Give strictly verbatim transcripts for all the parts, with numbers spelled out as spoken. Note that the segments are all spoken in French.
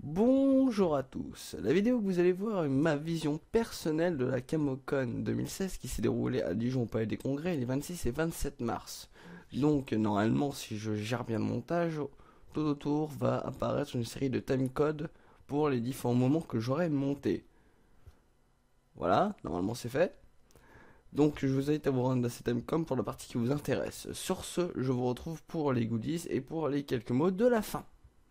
Bonjour à tous, la vidéo que vous allez voir est ma vision personnelle de la Camocon deux mille seize qui s'est déroulée à Dijon au Palais des Congrès les vingt-six et vingt-sept mars. Donc normalement, si je gère bien le montage, tout autour va apparaître une série de timecodes pour les différents moments que j'aurai montés. Voilà, normalement c'est fait. Donc je vous invite à vous rendre à ces timecodes pour la partie qui vous intéresse. Sur ce, je vous retrouve pour les goodies et pour les quelques mots de la fin.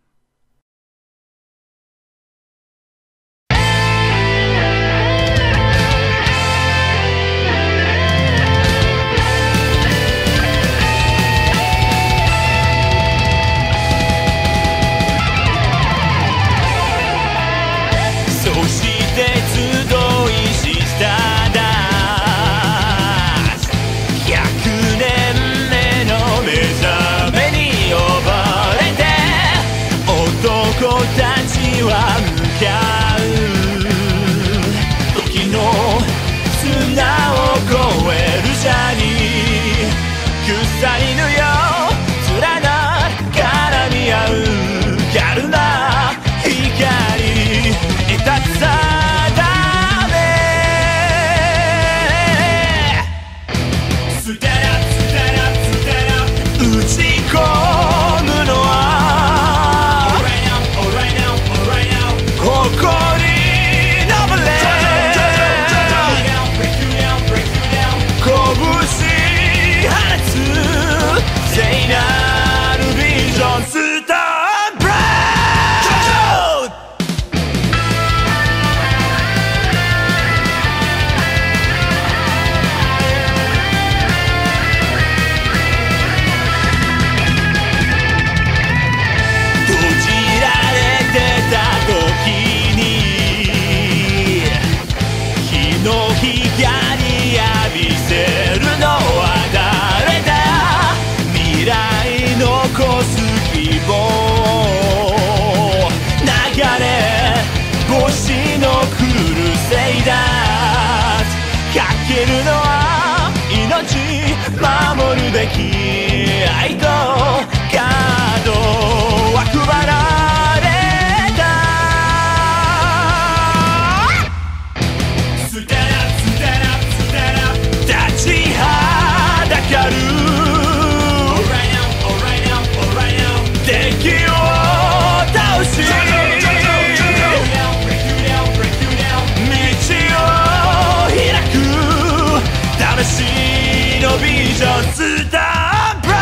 守るべき愛とカードは配られた。ステラステラステラ立ちはだかる Alright now, alright now, alright now 敵を倒し道を開く魂のビジョンスターブラ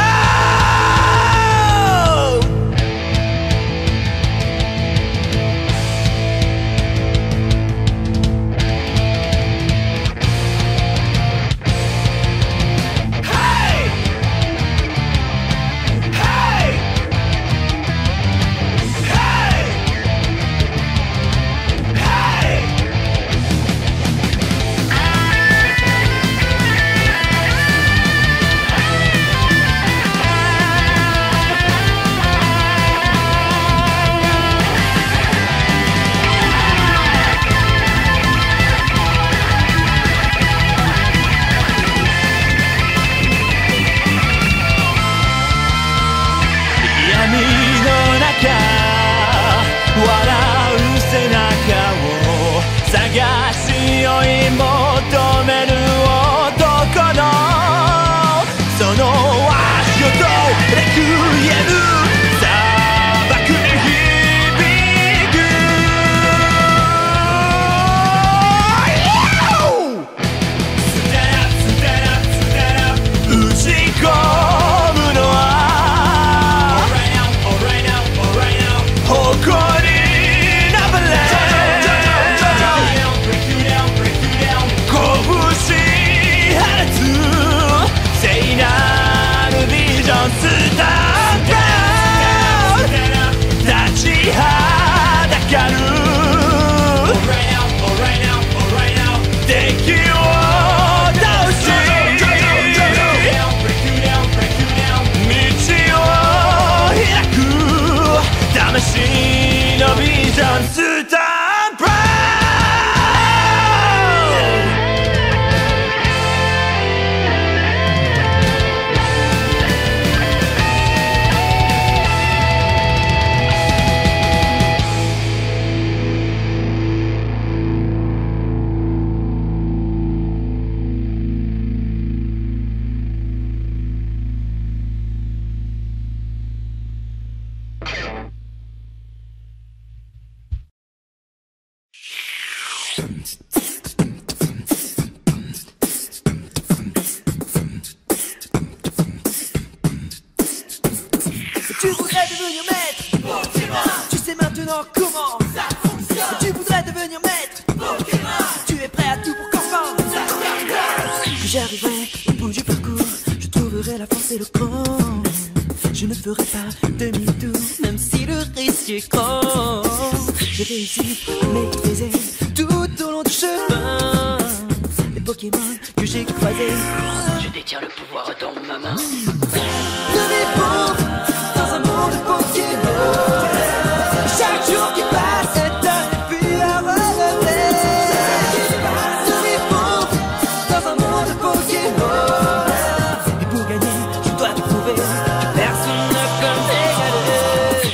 voudrais devenir maître Pokémon. Tu sais maintenant comment ça fonctionne. Tu voudrais devenir maître Pokémon. Tu es prêt à tout pour qu'enfin que j'arriverai au bout du parcours. Je trouverai la force et le cran. Je ne ferai pas demi-tour, même si le risque est grand. J'ai réussi à maîtriser tout au long du chemin les Pokémon que j'ai croisés. Je détiens le pouvoir dans ma main. De répondre dans un monde de Pokémon. Chaque jour qui passe est un défi à relever. De répondre dans un monde de Pokémon. Et pour gagner, je dois te prouver que personne ne peut m'égaler.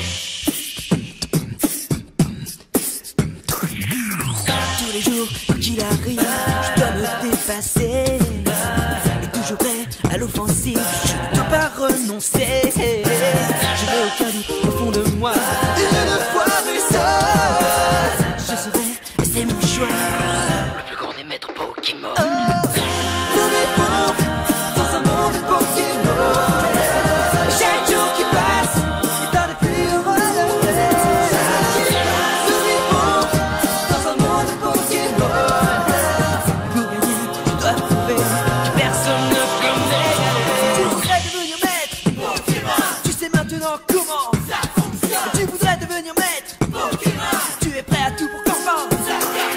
Tous les jours, quoi qu'il arrive, je dois me dépasser. Et toujours prêt à l'offensive, je ne peux pas renoncer. Je n'ai aucun doute au fond de moi. Une fois réussi, je serai, et c'est mon choix, le plus grand des maîtres Pokémon. De répondre dans un monde de Pokémon. Chaque jour qui passe est un défi à relever. De répondre dans un monde de Pokémon. Pour gagner, je dois prouver que personne ne peut m'égaler. Tu voudrais devenir maître Pokémon. Tu sais maintenant comment ça fonctionne. Tu voudrais devenir maître Pokémon. Tu es prêt à tout pour qu'enfin ça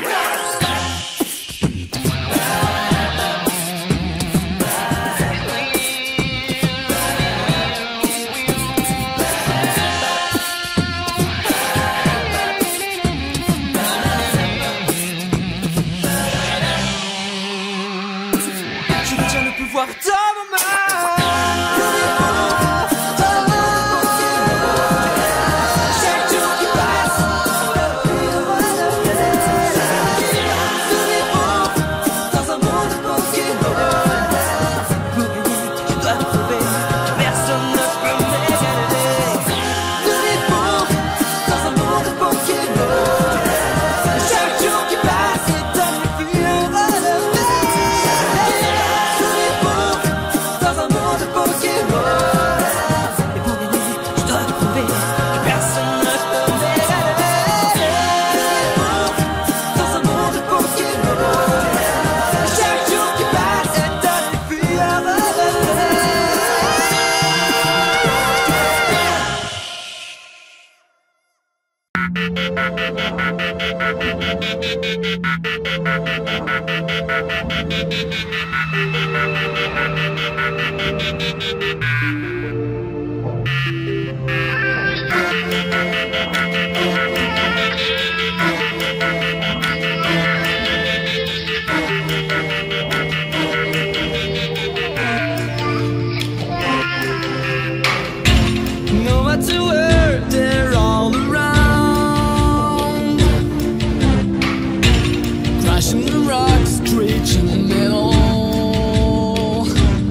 je détiens le pouvoir dans ma main. Chaque jour qui passe, de répondre dans un monde de Pokémon. Pour gagner, je dois prouver que personne ne peut m'égaler. De répondre dans un monde de Pokémon. Chaque jour qui passe est un défi à relever. De répondre dans un monde de Pokémon. Et pour gagner, je dois prouver que personne ne peut m'égaler. De répondre dans un monde de Pokémon. Chaque jour qui passe est un défi à relever. No matter where, they're all around, crashing the rocks, screeching metal.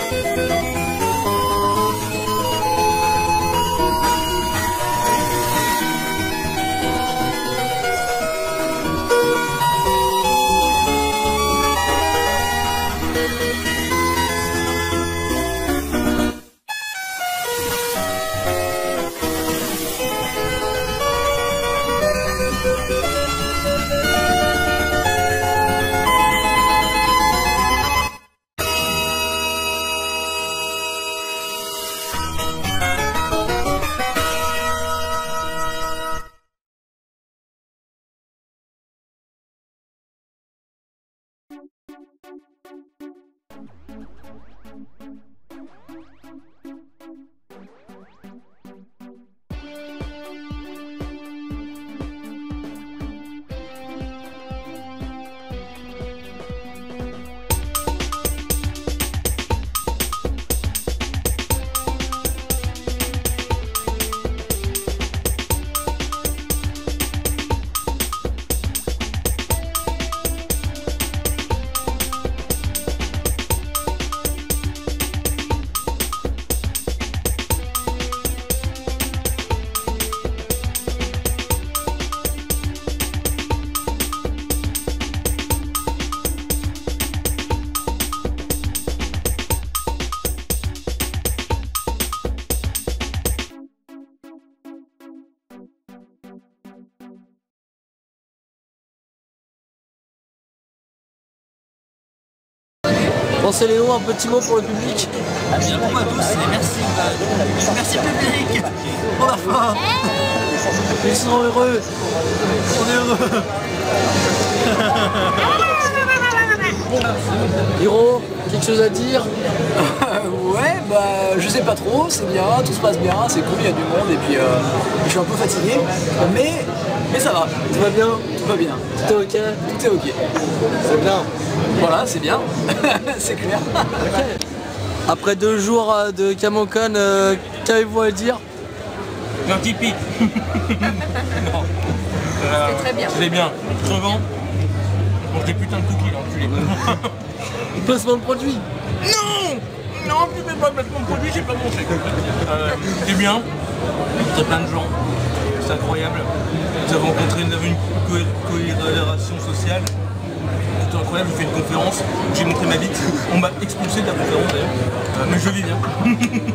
Bon, c'est Léo, un petit mot pour le public. Bien bonjour à tous et merci. Merci public pour la fin. Ils sont heureux. On est heureux. Hiro, quelque chose à dire? Ouais, bah je sais pas trop, c'est bien, tout se passe bien, c'est cool, il y a du monde et puis euh, je suis un peu fatigué, mais, mais ça va. Tout va bien? Tout va bien. Tout est ok? Tout est ok. C'est bien. Voilà, c'est bien, c'est clair. Après deux jours euh, de Camocon, euh, qu'avez-vous à dire? Un Tipeee. Non. Euh, C'était très bien. C'était bien. Crevant. On mange des putains de cookies là, enculé. Placement de produit. Non. Non, tu fais pas placement de produit, j'ai pas mangé. Euh, c'est bien. Il y a plein de gens. C'est incroyable. Nous avons rencontré, nous avons une co- corrélation sociale. C'était incroyable, j'ai fait une conférence, j'ai montré ma bite. On m'a expulsé de la conférence d'ailleurs. Euh, mais je vis bien.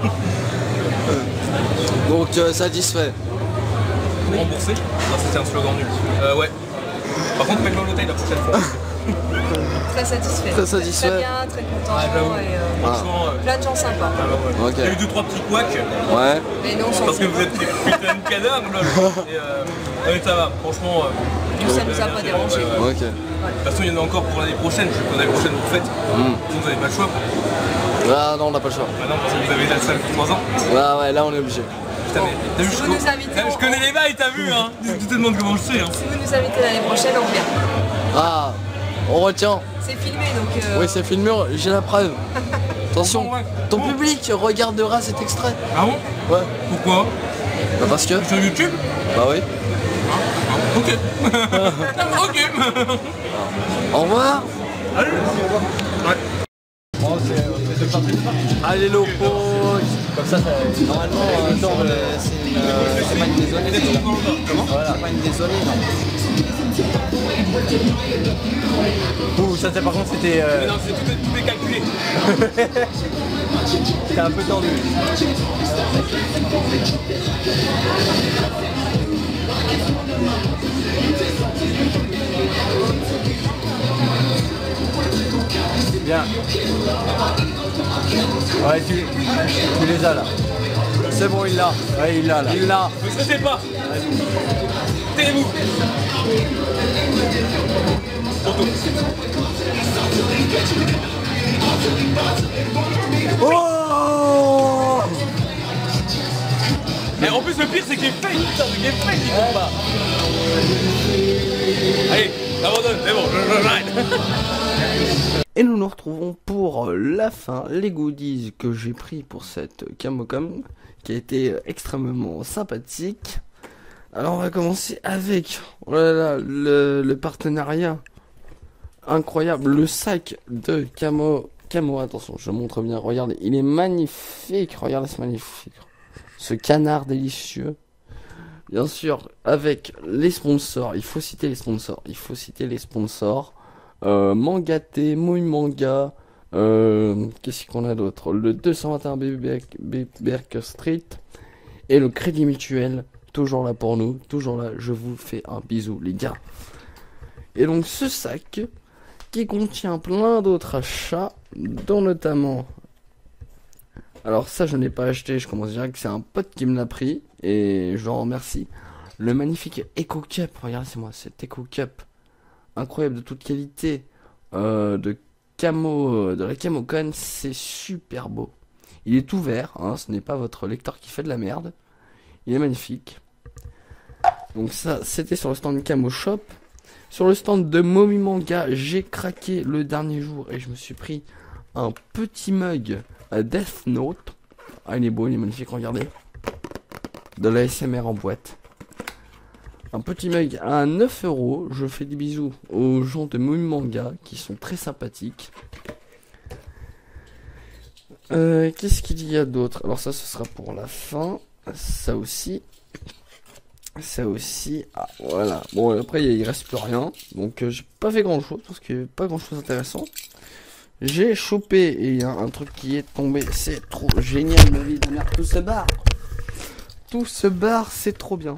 Donc euh, satisfait. Remboursé. Non, c'était un slogan nul. Euh, ouais. Par contre, mets-le au l'hôtel la prochaine fois. Très satisfait. Très satisfait. Très bien, très content. Ah, j'avoue. et, euh, Franchement, euh, plein de gens sympas. ah bah ouais. Ok. Il y a eu deux trois petits couacs. Ouais. Mais non, on s'en Parce que fout. vous êtes des putains de cadavres là. Et euh, ouais, ça va, franchement. Euh, Nous, ça nous a pas dérangé. ouais, ouais. Ok. De toute façon, il y en a encore pour l'année prochaine. Je sais que l'année prochaine vous faites. Mm. Vous n'avez pas le choix. Ah non, on n'a pas le choix. Bah non, parce que vous avez la salle pour trois ans. Ah ouais, là on est obligé. Putain, mais t'as vu, Si je, vous co- nous invitez, Ah, je on- connais les bails, t'as vu, hein. Tu te demandes comment je sais, hein. Si vous nous invitez l'année prochaine, on vient. Ah, on retient. C'est filmé donc. euh, Oui, c'est filmé, j'ai la preuve. Attention, Bon, ouais. ton Bon. public regardera cet extrait. Ah bon? Ouais. Pourquoi? Bah parce que. Sur YouTube? Bah oui. Ok. Ok. Au revoir. Allez. Ouais. Allez locaux. Comme ça, ça normalement, euh, non, euh, c'est une, euh, c'est pas une désolée. c'est- Comment? Voilà, pas une désolée, non. Ouh, ça c'est par contre c'était euh, Mais non, c'est tout, est- tout est calculé. c'était un peu tendu. Bien. Ouais, tu, tu les as là. C'est bon, il l'a. Ouais, il l'a là. Il l'a. Ne stressez pas. Taisez-vous. Oh! Et en plus, le pire, c'est qu'il est fake, putain, c'est qu'il est fake, il tombe pas. Allez, abandonne, c'est bon, je, je, j'arrête. Et nous nous retrouvons pour la fin, les goodies que j'ai pris pour cette Camocom, qui a été extrêmement sympathique. Alors on va commencer avec oh là là, le, le partenariat incroyable, le sac de Camo camo, attention, je montre bien, regardez, il est magnifique, regardez, c'est magnifique. Ce canard délicieux. Bien sûr, avec les sponsors, il faut citer les sponsors, il faut citer les sponsors. Euh, Mangaté, Mouille Manga, euh, qu'est-ce qu'on a d'autre? Le deux cent vingt et un B Baker Street et le Crédit Mutuel, toujours là pour nous, toujours là, je vous fais un bisou les gars. Et donc ce sac qui contient plein d'autres achats, dont notamment... Alors ça je n'ai pas acheté, je commence direct, c'est un pote qui me l'a pris et je le remercie. Le magnifique Eco Cup, regardez-moi cet Eco Cup, incroyable de toute qualité, euh, de camo, de la Camocon, c'est super beau. Il est tout vert, hein, ce n'est pas votre lecteur qui fait de la merde. Il est magnifique. Donc ça c'était sur le stand Camo Shop. Sur le stand de Momi Manga, j'ai craqué le dernier jour et je me suis pris un petit mug à Death Note. Ah il est beau, il est magnifique, regardez. De l'A S M R en boîte. Un petit mug à neuf euros. Je fais des bisous aux gens de Moon Manga qui sont très sympathiques. Euh, Qu'est-ce qu'il y a d'autre? Alors ça ce sera pour la fin. Ça aussi. Ça aussi. Ah voilà. Bon après il reste plus rien. Donc euh, j'ai pas fait grand chose parce qu'il n'y avait pas grand chose d'intéressant. J'ai chopé et il y a un truc qui est tombé. C'est trop génial ma vie de merde. Tout se barre. Tout se barre, c'est trop bien.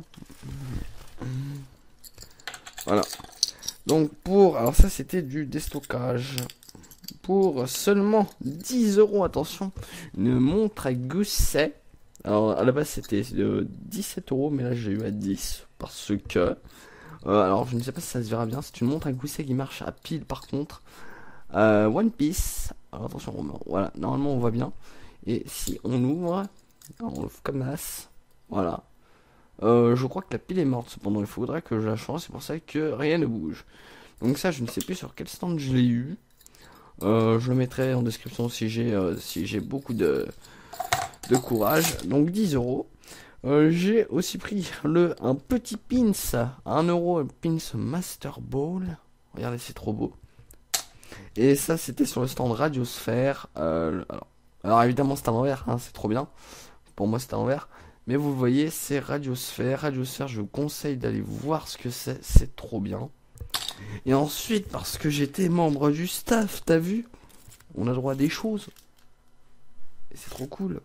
Voilà. Donc pour... Alors ça c'était du déstockage. Pour seulement dix euros, attention. Une montre à gousset. Alors à la base c'était euh, dix-sept euros. Mais là j'ai eu à dix. Parce que... Euh, alors je ne sais pas si ça se verra bien. C'est une montre à gousset qui marche à pile par contre. Euh, One Piece. Alors attention, voilà, normalement on voit bien. Et si on ouvre, on ouvre comme as. Voilà. Euh, je crois que la pile est morte. Cependant, il faudrait que je la change. C'est pour ça que rien ne bouge. Donc ça, je ne sais plus sur quel stand je l'ai eu. Euh, je le mettrai en description si j'ai euh, si j'ai beaucoup de de courage. Donc dix euros. Euh, j'ai aussi pris le un petit pins à un euro, un pins Master Ball. Regardez, c'est trop beau. Et ça c'était sur le stand Radiosphère. euh, alors, alors évidemment c'est à l'envers, hein, c'est trop bien. Pour moi c'est à l'envers. Mais vous voyez c'est Radiosphère. Radiosphère je vous conseille d'aller voir ce que c'est. C'est trop bien. Et ensuite parce que j'étais membre du staff, t'as vu, on a droit à des choses. Et c'est trop cool.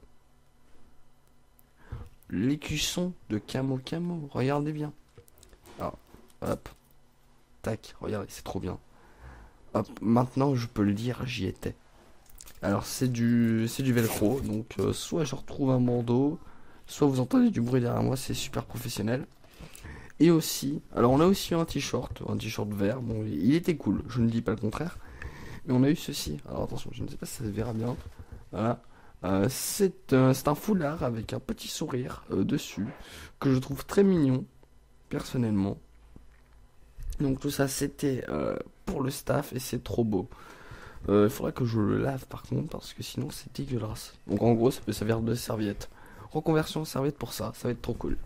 L'écusson de Camo Camo. Regardez bien. Alors hop. Tac, regardez c'est trop bien. Hop, maintenant je peux le dire, j'y étais. Alors c'est du c'est du velcro, donc euh, soit je retrouve un bandeau, soit vous entendez du bruit derrière moi, c'est super professionnel. Et aussi, alors on a aussi un t-shirt, un t-shirt vert, bon il était cool, je ne dis pas le contraire. Mais on a eu ceci, alors attention, je ne sais pas si ça se verra bien. Voilà, euh, c'est euh, c'est un foulard avec un petit sourire euh, dessus, que je trouve très mignon, personnellement. Donc tout ça c'était euh, pour le staff et c'est trop beau. Il euh, faudrait que je le lave par contre parce que sinon c'est dégueulasse. Donc en gros ça peut servir de serviette. Reconversion serviette pour ça, ça va être trop cool.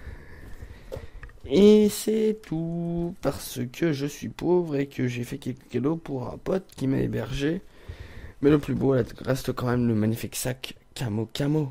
Et c'est tout parce que je suis pauvre et que j'ai fait quelques cadeaux pour un pote qui m'a hébergé. Mais le plus beau reste quand même le magnifique sac Camo Camo.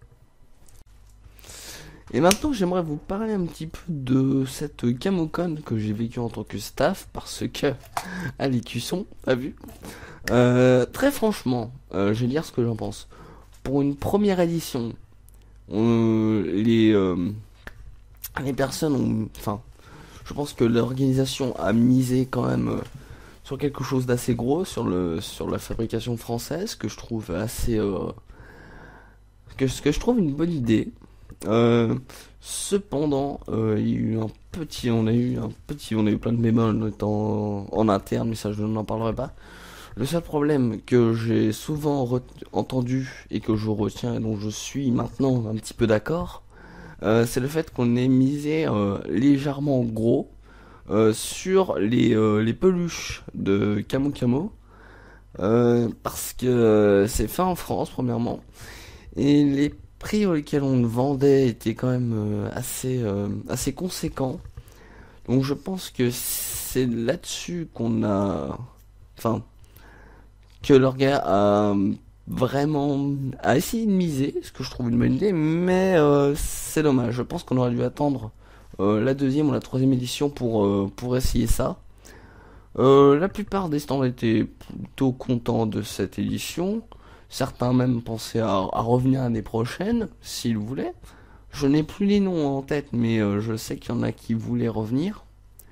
Et maintenant j'aimerais vous parler un petit peu de cette Camocon que j'ai vécu en tant que staff parce que à l'écusson, t'as vu, euh, très franchement, euh, je vais dire ce que j'en pense. Pour une première édition, on, les euh, les personnes ont, enfin, je pense que l'organisation a misé quand même euh, sur quelque chose d'assez gros, sur le sur la fabrication française, que je trouve assez, euh, que ce que je trouve une bonne idée. Euh, cependant, euh, il y a eu un petit, on a eu un petit, on a eu plein de bémols notamment en interne, mais ça je n'en parlerai pas. Le seul problème que j'ai souvent entendu et que je retiens et dont je suis maintenant un petit peu d'accord, euh, c'est le fait qu'on ait misé euh, légèrement gros euh, sur les, euh, les peluches de Camo Camo, euh, parce que euh, c'est fait en France premièrement, et les prix auxquels on le vendait étaient quand même euh, assez, euh, assez conséquents. Donc je pense que c'est là-dessus qu'on a... Enfin, que leur gars a vraiment a essayé de miser, ce que je trouve une bonne idée, mais euh, c'est dommage. Je pense qu'on aurait dû attendre euh, la deuxième ou la troisième édition pour, euh, pour essayer ça. Euh, la plupart des stands étaient plutôt contents de cette édition. Certains même pensaient à, à revenir l'année prochaine, s'ils voulaient. Je n'ai plus les noms en tête, mais euh, je sais qu'il y en a qui voulaient revenir.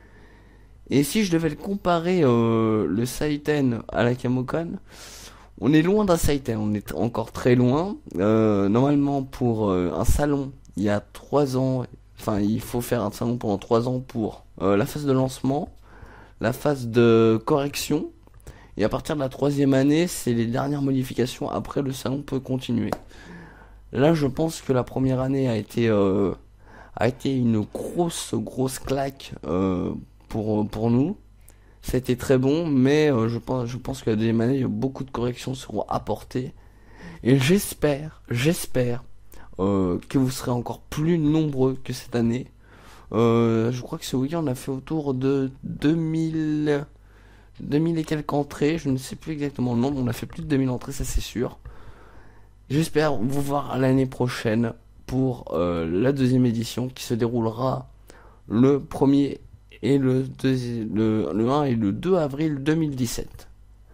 Et si je devais le comparer, euh, le Saiten à la Camocon, on est loin d'un Saiten, on est encore très loin. Euh, normalement, pour euh, un salon, il y a trois ans, enfin, il faut faire un salon pendant trois ans pour euh, la phase de lancement, la phase de correction, et à partir de la troisième année, c'est les dernières modifications. Après, le salon peut continuer. Là, je pense que la première année a été euh, a été une grosse grosse claque euh, pour pour nous. C'était très bon, mais euh, je pense je pense que la deuxième année, beaucoup de corrections seront apportées. Et j'espère, j'espère euh, que vous serez encore plus nombreux que cette année. Euh, je crois que ce week-end, on a fait autour de deux mille, deux mille et quelques entrées. Je ne sais plus exactement le nombre. On a fait plus de deux mille entrées, ça c'est sûr. J'espère vous voir l'année prochaine pour euh, la deuxième édition qui se déroulera le premier et le, deuxi- le, le un et le deux avril deux mille dix-sept.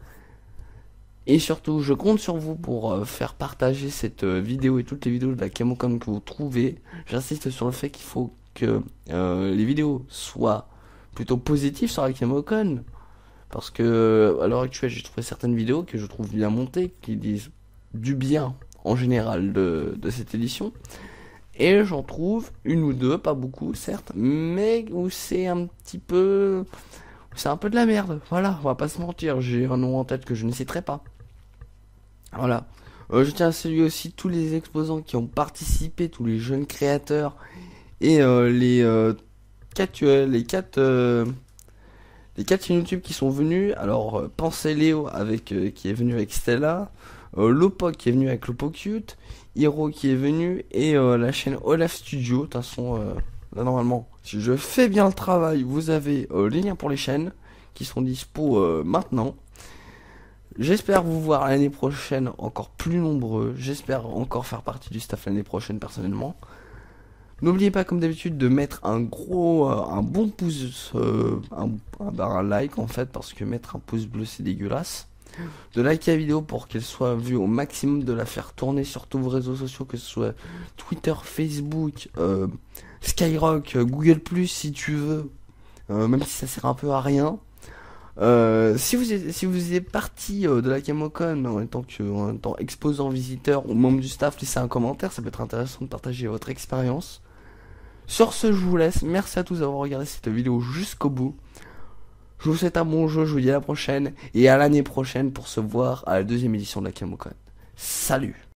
Et surtout, je compte sur vous pour euh, faire partager cette euh, vidéo et toutes les vidéos de la Camocon que vous trouvez. J'insiste sur le fait qu'il faut que euh, les vidéos soient plutôt positives sur la Camocon. Parce que à l'heure actuelle, j'ai trouvé certaines vidéos que je trouve bien montées, qui disent du bien en général de, de cette édition. Et j'en trouve une ou deux, pas beaucoup certes, mais où c'est un petit peu... C'est un peu de la merde, voilà, on va pas se mentir. J'ai un nom en tête que je ne citerai pas. Voilà. Euh, je tiens à saluer aussi tous les exposants qui ont participé, tous les jeunes créateurs et euh, les euh, quatre euh, les quatre euh, les quatre chaînes YouTube qui sont venus. Alors euh, Pensez Léo avec euh, qui est venu avec Stella, euh, Lopo qui est venu avec Lopo Cute, Hiro qui est venu et euh, la chaîne Olaf Studio. De toute façon, euh, là normalement, si je fais bien le travail, vous avez euh, les liens pour les chaînes qui sont dispo euh, maintenant. J'espère vous voir l'année prochaine encore plus nombreux. J'espère encore faire partie du staff l'année prochaine personnellement. N'oubliez pas comme d'habitude de mettre un gros, euh, un bon pouce, euh, un, un, bah, un like en fait, parce que mettre un pouce bleu c'est dégueulasse. De liker la vidéo pour qu'elle soit vue au maximum, de la faire tourner sur tous vos réseaux sociaux, que ce soit Twitter, Facebook, euh, Skyrock, Google plus si tu veux, euh, même si ça sert un peu à rien. Euh, si vous êtes, si vous êtes parti euh, de la Camocon en tant que en étant exposant, visiteur ou membre du staff, laissez un commentaire, ça peut être intéressant de partager votre expérience. Sur ce, je vous laisse. Merci à tous d'avoir regardé cette vidéo jusqu'au bout. Je vous souhaite un bon jeu, je vous dis à la prochaine et à l'année prochaine pour se voir à la deuxième édition de la Camocon. Salut!